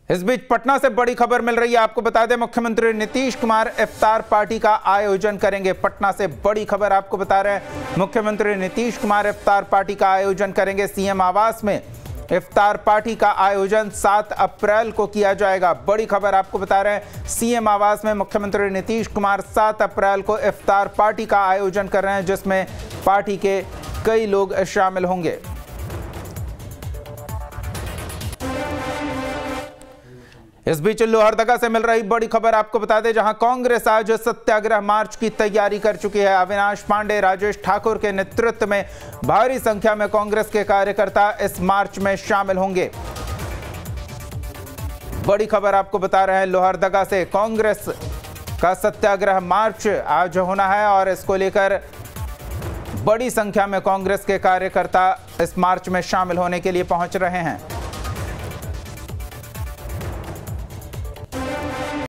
इस बीच पटना से बड़ी खबर मिल रही है। आपको बता दें, मुख्यमंत्री नीतीश कुमार इफ्तार पार्टी का आयोजन करेंगे। पटना से बड़ी खबर आपको बता रहे हैं, मुख्यमंत्री नीतीश कुमार इफ्तार पार्टी का आयोजन करेंगे। सीएम आवास में इफ्तार पार्टी का आयोजन 7 अप्रैल को किया जाएगा। बड़ी खबर आपको बता रहे हैं, सीएम आवास में मुख्यमंत्री नीतीश कुमार 7 अप्रैल को इफ्तार पार्टी का आयोजन कर रहे हैं, जिसमें पार्टी के कई लोग शामिल होंगे। इस बीच लोहरदगा से मिल रही बड़ी खबर आपको बता दें, जहां कांग्रेस आज सत्याग्रह मार्च की तैयारी कर चुकी है। अविनाश पांडे, राजेश ठाकुर के नेतृत्व में भारी संख्या में कांग्रेस के कार्यकर्ता इस मार्च में शामिल होंगे। बड़ी खबर आपको बता रहे हैं, लोहरदगा से कांग्रेस का सत्याग्रह मार्च आज होना है और इसको लेकर बड़ी संख्या में कांग्रेस के कार्यकर्ता इस मार्च में शामिल होने के लिए पहुंच रहे हैं।